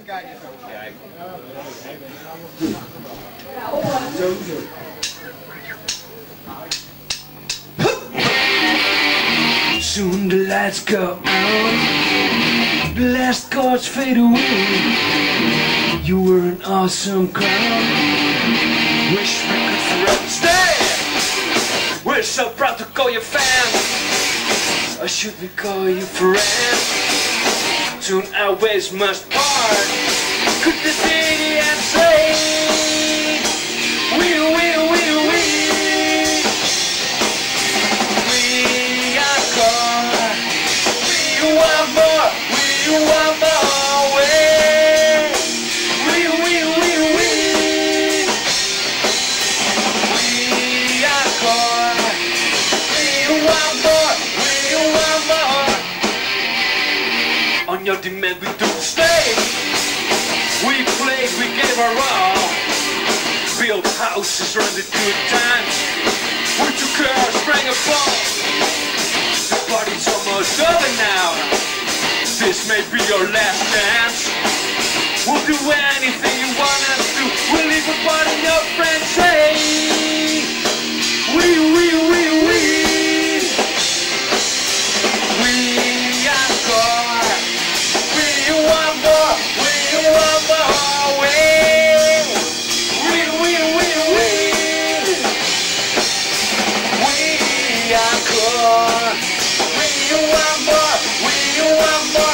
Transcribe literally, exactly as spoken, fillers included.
Soon the lights go out, the last chords fade away. You were an awesome clown. Wish we could forever stay. We're so proud to call you fan. Or should we call you friend? Soon our ways must part. Could the city and say, we, we, we, we. We are gone. We want more. We want more. We, we, we, we, we. We are gone. We want more. We want more. On your demand we took the stage. We played, we gave our all. Built houses, ran the good times. We took care, sprang a ball. The party's almost over now. This may be your last chance. We'll do anything you want us to. We'll leave a party your friends say. We, we, we, we. We are gone. We want more. We want more. We, we, we, we, we. We are gone. We want more. We want more.